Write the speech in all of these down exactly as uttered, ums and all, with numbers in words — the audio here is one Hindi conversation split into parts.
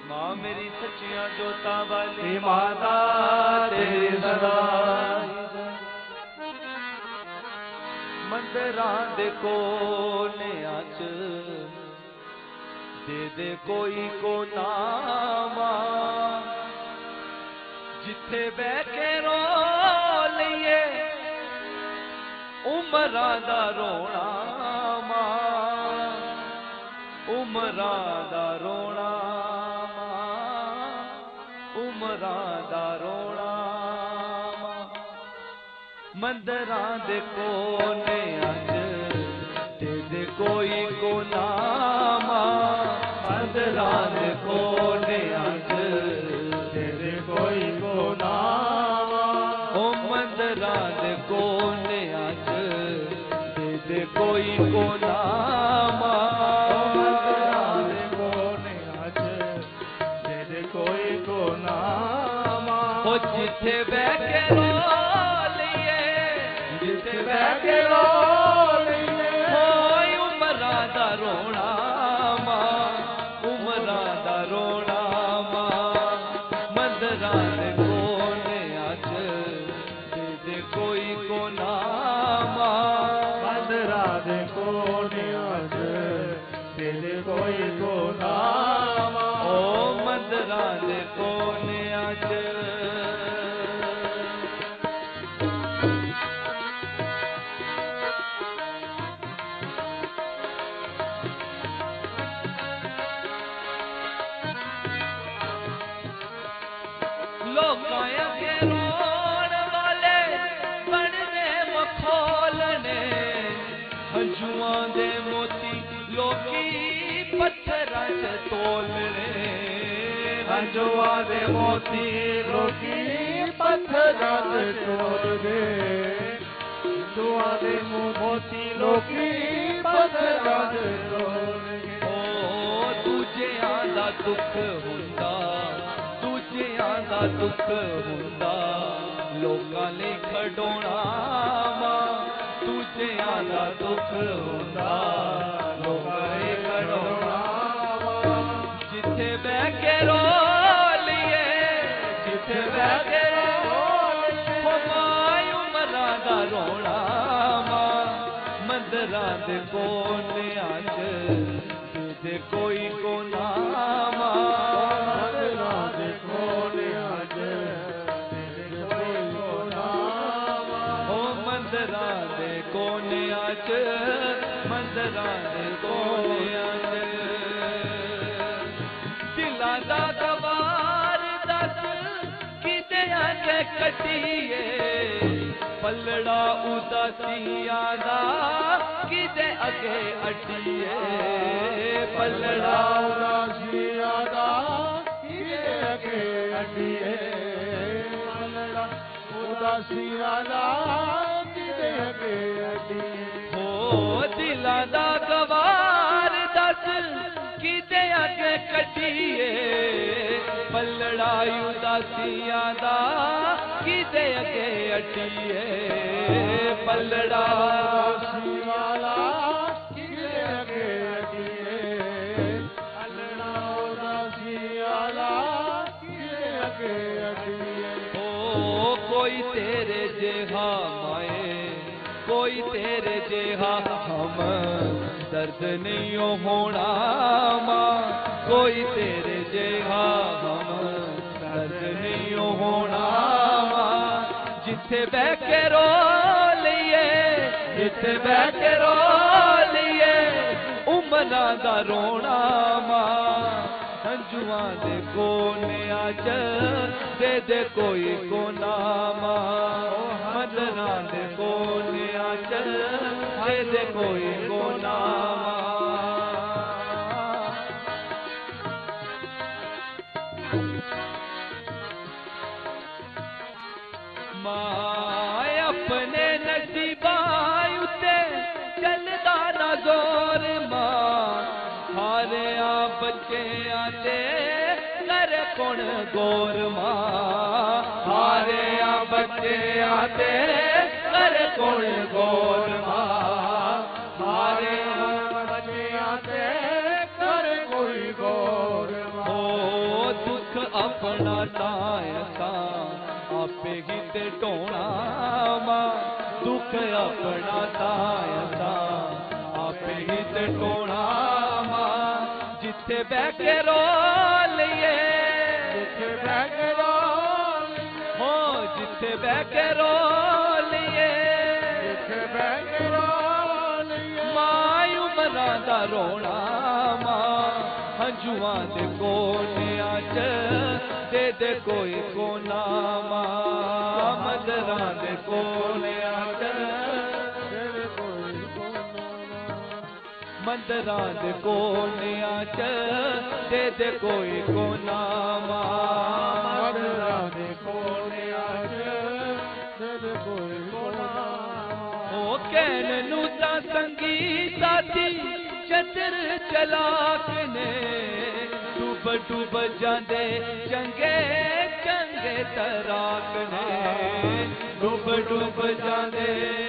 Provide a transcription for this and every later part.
माँ मेरी सच्चियां जोता वाली माता तेरी सदा मंदिरां दे कोनियां च दे दे कोई को नामा जिथे बह के रो लईए उमरां दा रोना मां उमरां दा रोना उमरां दा रोना मंदिरां दे कोनियां च दे दे कोई को नामा मंदिरां दे कोनियां च दे दे कोई को नामा ओ मंदिरां दे कोनियां च दे दे कोई को नामा मंदिरां दे कोनियां च दे दे कोई को नामा ओ जिथे बह के रो बह के रो लईए होय उमरां दा रोना मां उमरां दा रोना मां मंदिरां दे कोनियां च दे दे कोई को नामा मंदिरां दे कोनियां च दे दे कोई को नामा ओ मंदिरां दे कोनियां च लोकां अगे रोण वाले बनने मखौलने हंजुआं दे मोती लोकी पत्थरां च तोलने हंजुआं दे मोती लोकी पत्थरां च तोलदे हंजुआं दे मोती लोकी पत्थरां च तोलदे ओ दूजियां दा दुख हुंदा दूजियां दा दुख हुंदा लोकां लई खड़ोना मां दूजियां दा दुख हुंदा लोकां लई खड़ोना जिथे बह के रो लईए जिथे बह के रो लईए मां उमरां दा रोना मां मंदिरां दे कोनियां च दे दे कोई को नामा मंदिरां दे कोनियां च दे दे कोई को नामा ओ मंदिरां दे कोनियां च मंदिरां दे कोनियां च दिलां दा गवार दस किते अगे कटिए पलड़ा उदासियां दा किते अगे अटिए पलड़ा उदासियां दा किते अगे अटिए पलड़ा उदासियां दा किते अगे अटिए हो दिलां दा गवार दस किते अगे कटिए पलड़ा उदासियां दा किते अगे अटिए पलड़ा उदासियां दा किते अगे अटिए पलड़ा उदासियां दा किते अगे अटिए ओ कोई तेरे जेहा माए कोई तेरे जेहा हम दर्द नहीं होना मां कोई तेरे जेहा हम दर्द नहीं होना मां जिथे बह के रो लईए जिथे बह के रो लईए उमरां दा रोना मां हंजुआं दे कोनियां च दे दे कोई को नामा मंदिरां दे कोनियां च दे दे कोई को नामा मां अपने नसीबां उत्ते चलदा ना जोर मां हारे आ बच्चे आते कर कौन गौर मां हारे आ बच्चे आते कर कौन गौर मां हारे आ बच्चे आते कर कोई गौर मां अपना तायसा आपे ही ते ढोना मां दुख अपना तायसा आपे ही ते ढोना मां जिथे बह के रो लिए जिथे बह के रो हो जिथे बह के रो लिए जिथे बह के रो लिए मां उमरां दा रोना मां हंजुआं दे कोनियां च दे दे कोई कोना मां मदरां दे कोनियां च तेरे कोई कोना मंदरां दे कोनियां च दे दे कोई कोना मां मदरा दे कोने आज तेरे कोई कोना ओ कहन नू तां संगी साथी चतर चलाक ने डूब डूब जांदे चंगे चंगे तराक ने डूब डूब जांदे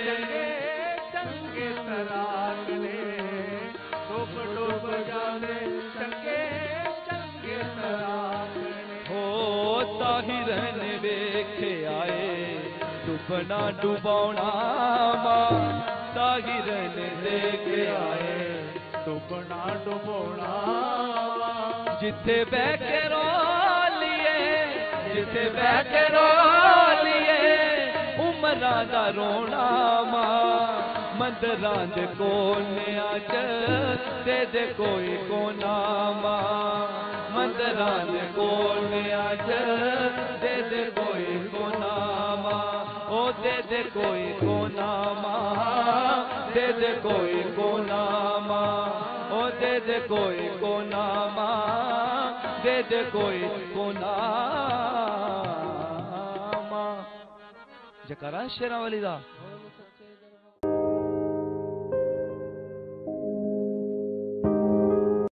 चंगे तराक ने डूब डूब जाने चंगे चंगे तराक ने हो ताहिर ने वेखे आए डुबना डुबाउणा मां ताहिर ने देखे आए डुबना डुबोना जिथे बह के रो लिए जिथे बह के रो लिए उमरां दा रोना मां मंदरां दे कोनियां च दे दे कोई कोना मां मंदरां दे कोनियां च दे दे कोई कोना मां ओ दे दे कोई कोना मां दे दे कोई कोना मां ओ दे दे कोई कोना मां दे दे कोई कोना मां जकारा शेरां वाली दा